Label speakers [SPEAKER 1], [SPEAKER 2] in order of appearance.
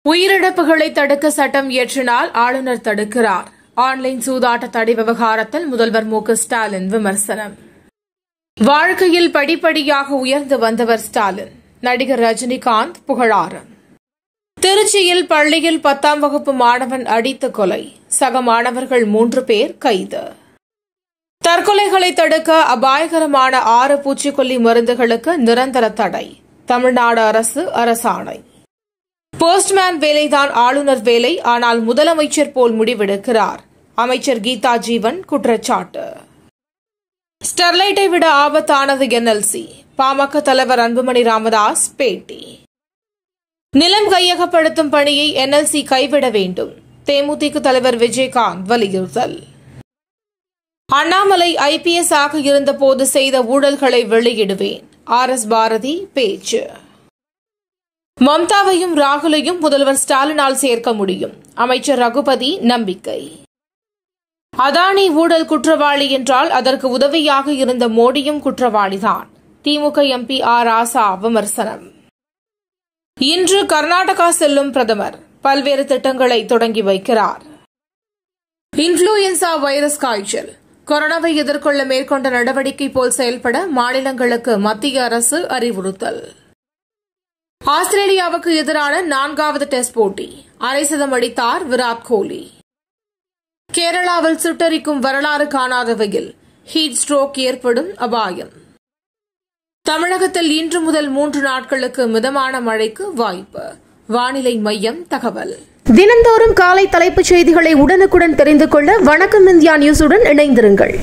[SPEAKER 1] உயிரிழப்புகளை தடுக்க சட்டம் இயற்றினால் ஆளுநர் தடுக்கிறார். ஆன்லைன் சூதாட்ட தடை விவகாரத்தில் முதல்வர் மு.க.ஸ்டாலின் விமர்சனம். வாழ்க்கையில் படிப்படியாக உயர்ந்து வந்தவர் ஸ்டாலின். நடிகர் ரஜினிகாந்த் புகழாரம். திருச்சியில் பள்ளியில் 10ஆம் வகுப்பு மாணவன் அடித்து கொலை. சக மாணவர்கள் 3 பேர் கைது. தற்கொலைகளை தடுக்க அபாயகரமான 6 பூச்சிக்கொல்லி மருந்துகளுக்கு நிரந்தர தடை. தமிழ்நாடு அரசு அரசாணை. போஸ்ட்மேன் வேலைதான் ஆளுநர் வேலை, ஆனால் முதலமைச்சர் போல் முடிவெடுக்கிறார். அமைச்சர் கீதா ஜீவன் குற்றச்சாட்டு. ஸ்டெர்லைட்டை விட ஆபத்தானது என்எல்சி. பாமக தலைவர் அன்புமணி ராமதாஸ் பேட்டி. நிலம் கையகப்படுத்தும் பணியை என்எல்சி கைவிட வேண்டும். தேமுதிக தலைவர் விஜயகாந்த் வலியுறுத்தல். அண்ணாமலை ஐபிஎஸ் ஆக இருந்தபோது செய்த ஊழல்களை வெளியிடுவேன். RS பாரதி பேச்சு. மம்தாவையும் ராகுலையும் முதல்வர் ஸ்டாலினால் சேர்க்க முடியும். அமைச்சர் ரகுபதி நம்பிக்கை. அதானி ஊழல் குற்றவாளி என்றால் அதற்கு உதவியாக இருந்த மோடியும் குற்றவாளிதான். திமுக MP R ராசா விமர்சனம். இன்று கர்நாடகா செல்லும் பிரதமர் பல்வேறு திட்டங்களை தொடங்கி வைக்கிறார். இன்ஃபுளுயன்சா வைரஸ் காய்ச்சல். கொரோனாவை எதிர்கொள்ள மேற்கொண்ட நடவடிக்கை போல் செயல்பட மாநிலங்களுக்கு மத்திய அரசு அறிவுறுத்தல். ஆஸ்திரேலியாவுக்கு எதிரான 4வது டெஸ்ட் போட்டி. அரை சதம் அடித்தார் விராட் கோலி. கேரளாவில் சுட்டரிக்கும் வரலாறு காணாத வெயில். ஹீட் ஸ்ட்ரோக் ஏற்படும் அபாயம். தமிழகத்தில் இன்று முதல் 3 நாட்களுக்கு மிதமான மழைக்கு வாய்ப்பு. வானிலை மையம் தகவல்.
[SPEAKER 2] தினந்தோறும் காலை தலைப்புச் செய்திகளை உடனுக்குடன் தெரிந்து கொள்ள வணக்கம் இந்தியா நியூஸுடன் இணைந்திருங்கள்.